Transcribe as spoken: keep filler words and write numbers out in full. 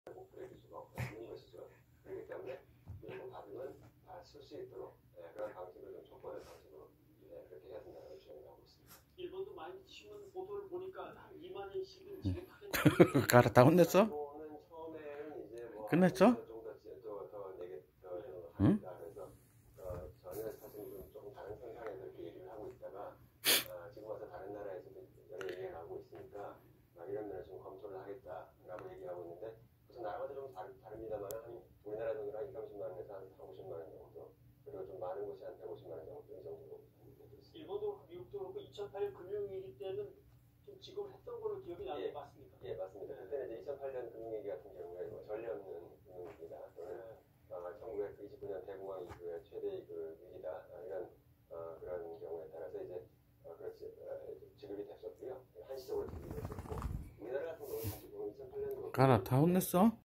목표를 이룰 수가 없는 것이죠. 그렇기 때문에 일부 받으면 다 쓸 수 있도록 예, 그런 방식으로 좀 촉구하는 방식으로 예, 그렇게 해야 된다는 주장이 나오고 있습니다. 일본도 많이 신문 보도를 보니까 한 이만 원씩은 지금 하겠다고. 가라 다 혼냈어? 일본은 처음에는 이제 뭐 끝냈죠? 좀더 내게 더 응? 하겠다 그래서 어, 저는 사실 좀 조금 다른 선상에서 이렇게 얘기를 하고 있다가 어, 지금 와서 다른 나라에서도 여러 얘기가 나오고 있으니까 어, 이런 면을 좀 검토를 하겠다라고 얘기하고 있는데 우선 나라마다 좀 다르, 다릅니다만 우리나라 돈으로 한 이삼십만 원에서 한 사오십만 원 정도 그리고 좀 많은 곳이 한 백오십만 원 정도 이 정도로 일본도 미국도 그렇고 이천팔 년 금융위기 때는 좀 지급을 했던 걸로 기억이 나는 예. 거 맞습니까? 예, 맞습니다. 그때는 이제 이천팔 년 금융위기 같은 경우에 뭐 전례 없는 금융위기다 또는 어, 천구백이십구 년 대공황 이후에 최대의 그 위기다 어, 이런 어, 그런 경우에 따라서 이제 어, 그렇지 어, 지급이 됐었고요. 한시적으로 지급이 됐었고 우리나라 같은 경우는 사실 이천팔 년도 가라 다 혼냈어?